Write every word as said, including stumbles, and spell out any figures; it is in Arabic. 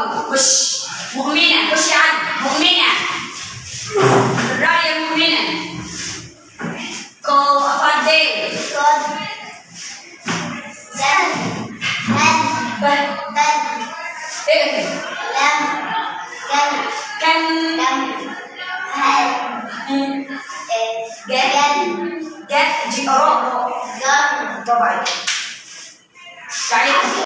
برافو. خش. مؤمنة. خش يا علي. مؤمنة. بالراحة يا مؤمنة. كو فردين. بل. ايه كم. جد. جد. جي. راء. برافو عليك.